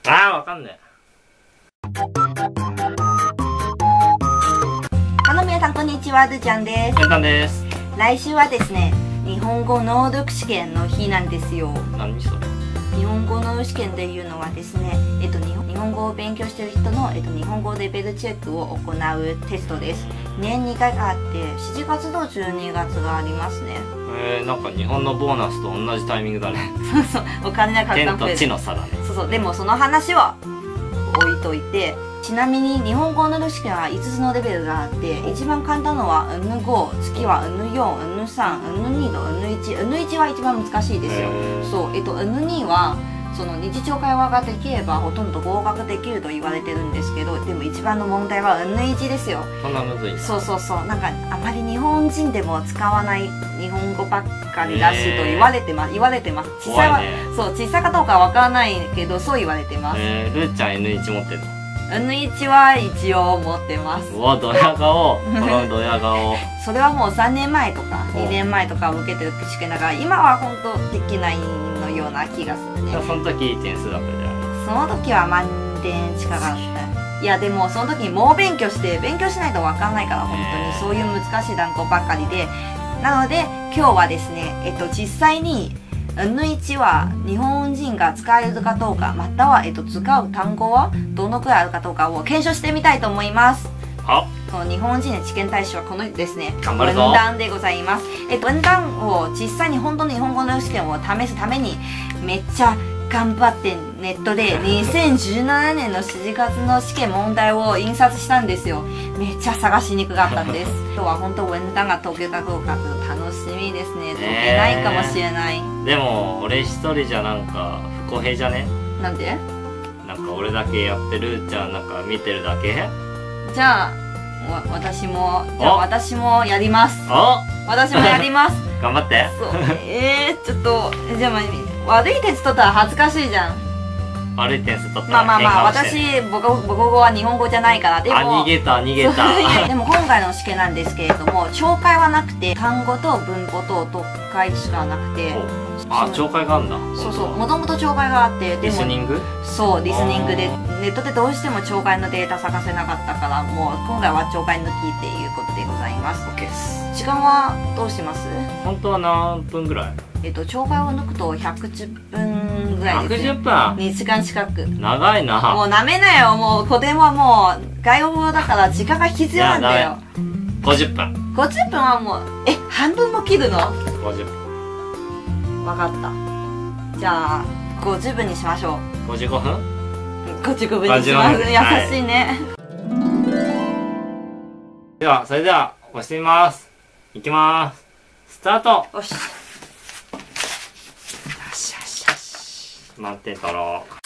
ああ、わかんね皆さんこんにちは、るーちゃんです。 え。ペンタンです。 来週はですね、日本語能力試験の日なんですよ。 何それ？ 日本語能力試験っていうのはですね、日本語を勉強している人の、日本語レベルチェックを行うテストです。年2回あって、7月と12月がありますね。 なんか日本のボーナスと同じタイミングだね。 そうそう、お金が天と地の差だね。 そうそう、でもその話は置いといて、ちなみに日本語能力試験は5つのレベルがあって、一番簡単なのは N5、次は N4、N3、N2 と N1。N1 は一番難しいですよ。そう、N2 はその日常会話ができればほとんど合格できると言われてるんですけど、でも一番の問題は N1 ですよ。 そんなむずい？ そうそうそう、なんかあまり日本人でも使わない日本語ばっかりらしいと言われてます。実際は、そう、小さいかどうかわからないけど、そう言われてます。 ルーちゃん N1 持ってるの ？N1 は一応持ってます。 うわ、ドヤ顔。このドヤ顔。 それはもう3年前とか2年前とか受けてる試験だから、今は本当できないのような気がするね。 その時いい点数だったじゃん。 その時は満点近かった。いやでもその時に猛勉強して勉強しないと分かんないから、本当にそういう難しい単語ばっかりで。なので今日はですね、実際にN1 は日本人が使えるかどうか、または、使う単語はどのくらいあるかどうかを検証してみたいと思います。この日本人の知見大使はこのですね、 頑張るぞ。 文壇でございます。文壇を実際に本当の日本語の試験を試すためにめっちゃ頑張ってネットで2017年の7月の試験問題を印刷したんですよ。めっちゃ探しにくかったんです。今日は本当文壇が解けたかどうか楽しみですね。解けないかもしれない。 でも俺一人じゃなんか不公平じゃね？ なんで？ なんか俺だけやってるちゃんなんか見てるだけ？ じゃあ私もやります。私もやります。 頑張って。 そうちょっとじゃあ悪い点数取ったら恥ずかしいじゃん。 悪い点数取ったら私母国語は日本語じゃないから。でも逃げたでも今回の試験なんですけれども、聴解はなくて単語と文法と読解しかなくて。 聴解があるんだ。 そうそう、もともと聴解があって、 リスニング？ そう、リスニングでネットでどうしても聴解のデータ探せなかったから、もう今回は聴解抜きっていうことでございます。 OK です。 時間はどうします？ 本当は何分ぐらい？ 聴解を抜くと110分ぐらいですね。 110分 2時間近く。 長いな。 もうなめなよ。もう古典はもう外国語だから時間が必要なんだよ。 50分。 50分はもう半分も切るの ？50分。 分かった。じゃあ50分にしましょう。 55分 ？55分にします。優しいね。 ではそれでは押してみます。いきます。スタート。 よし。 満点取ろう。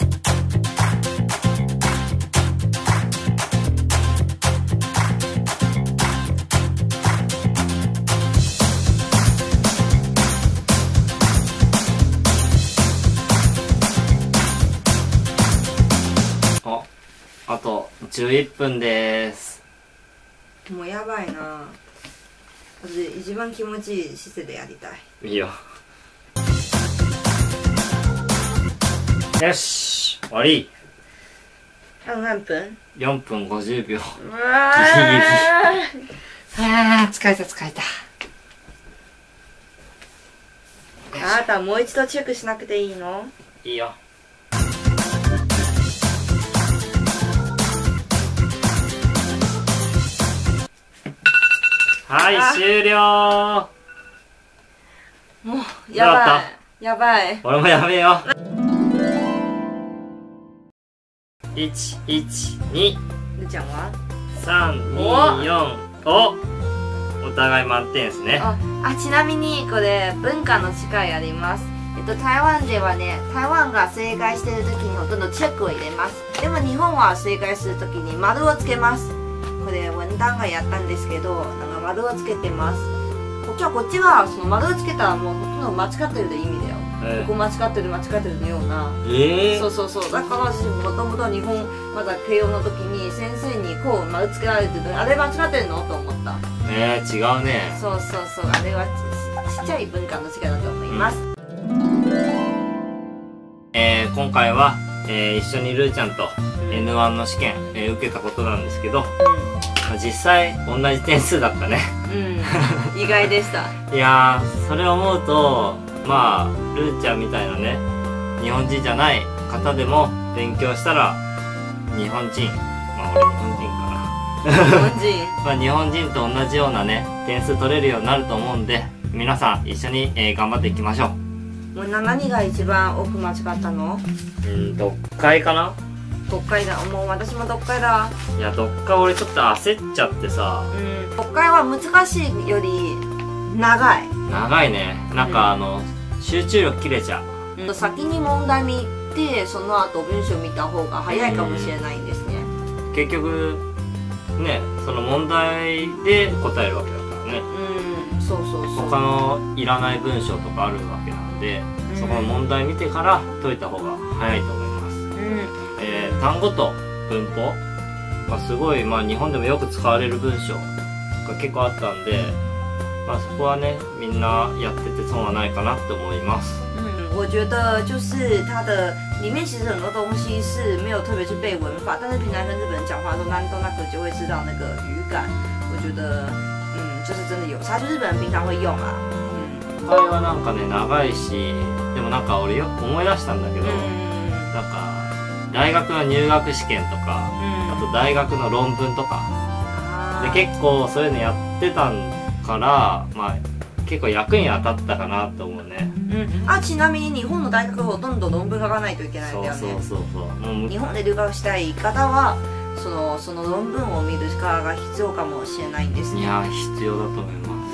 あと11分です。 もうやばいな。私一番気持ちいい姿勢でやりたい。 いいよ。よし、終わり。 何分 ？4分50秒。 うわ疲れた。あなたもう一度チェックしなくていいの？ いいよ。はい、終了。 もうやばい。 俺もやめよう。112。 るちゃんは 324。お互い満点ですね。 ちなみにこれ文化の違いあります。台湾ではね、台湾が正解してる時にほとんどチェックを入れます。でも日本は正解する時に丸をつけます。これ文壇がやったんですけど、なんか丸をつけてます。こっちはその丸をつけたらもうほとんど間違ってるで意味だよ。ここ間違ってるのような。そうだから私もともと日本まだ慶応の時に先生にこう丸つけられてて、あれ間違ってるのと思った。 違うね。 そうあれはちっちゃい文化の違いだと思います。 今回は一緒にルーちゃんと N1 の試験、受けたことなんですけど、実際同じ点数だったね。 意外でした。 いやー、それを思うと、まあルーちゃんみたいなね、日本人じゃない方でも勉強したら日本人、まあ俺日本人かな。 日本人まあ日本人と同じようなね、点数取れるようになると思うんで、皆さん一緒に、頑張っていきましょう。 もう何が一番多く間違ったの？ 読解かな。 読解だ。もう私も読解だ。 いや、読解俺ちょっと焦っちゃってさ。 読解は難しいより長い。 長いね。なんか集中力切れちゃう。 先に問題見て、その後文章見た方が早いかもしれないんですね。 結局ね、その問題で答えるわけだからね。 そうそうそう。 他のいらない文章とかあるわけなんで、そこの問題見てから解いた方が早いと思います。単語と文法がすごい、まあ日本でもよく使われる文章が結構あったんで、まあそこはね、みんなやってて損はないかなって思います。 我觉得就是它的里面其实很多东西是没有特别去背文法，但是平常跟日本人讲话都那个就会知道那个语感。我觉得就是真的有差，就日本人平常会用啊。 会話なんかね長いし、でもなんか俺よく思い出したんだけど、なんか大学の入学試験とか、あと大学の論文とかで結構そういうのやってたから、まあ結構役に当たったかなと思うね。 ちなみに日本の大学ほとんど論文書かないといけないんだよね。 そう日本で留学したい方はその論文を見る力が必要かもしれないんですね。 いや必要だと思います。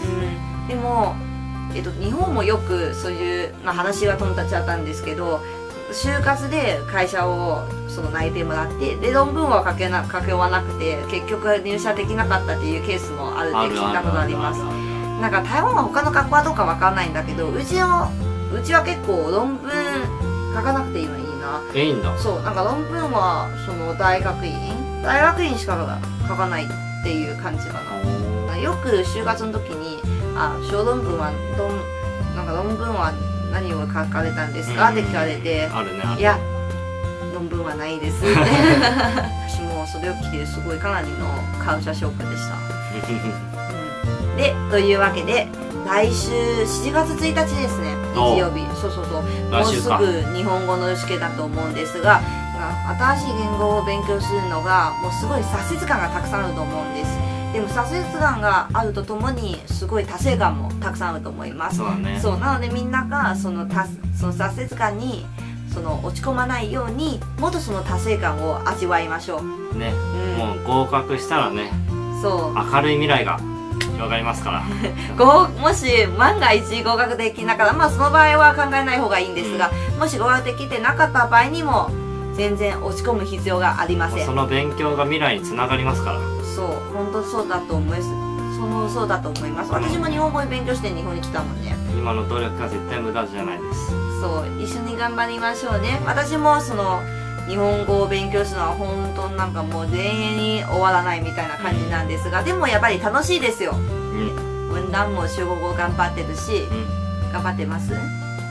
でも、日本もよくそういう、話が飛んだっちゃったんですけど、就活で会社を内定もらってで論文は書け終わなくて結局入社できなかったっていうケースもあるって聞いたことあります。なんか台湾は他の学校はどうかわかんないんだけど、うちは結構論文書かなくていいのいいな。 いいんだ。 そう、なんか論文は大学院しか書かないっていう感じかな。よく就活の時に小論文はなんか論文は何を書かれたんですかって聞かれて、いや論文はないですって私もそれを聞いてすごいかなりのカルチャーショックでした。でというわけで来週7月1日ですね、日曜日。そうもうすぐ日本語の試験だと思うんですが、新しい言語を勉強するのがもうすごい挫折感がたくさんあると思うんです。でも挫折感があるとともにすごい達成感もたくさんあると思います。そうなのでみんながその挫折感に落ち込まないようにもっとその達成感を味わいましょうね。 もう合格したらね、 そう明るい未来が広がりますからもし万が一合格できなかったら、その場合は考えない方がいいんですが、もし合格できてなかった場合にも全然落ち込む必要がありません。 その勉強が未来につながりますから。 そう本当そうだと思います。そうだと思います。私も日本語で勉強して日本に来たもんね。 今の努力が絶対無駄じゃないです。 そう一緒に頑張りましょうね。私も日本語を勉強するのは本当なんかもう永遠に終わらないみたいな感じなんですが、でもやっぱり楽しいですよ。文壇も中国語頑張ってるし、頑張ってます。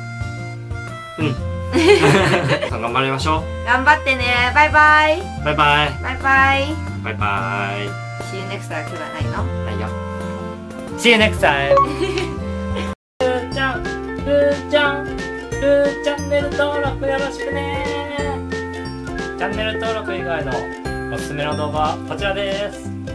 頑張りましょう。 頑張ってね。バイバイ。 バイバイ。 バイバイ。 バイバイ。 See you next time はないの？ ないよ。See you next time ルーちゃん、ルーチャンネル登録よろしくね。チャンネル登録以外のおすすめの動画はこちらです。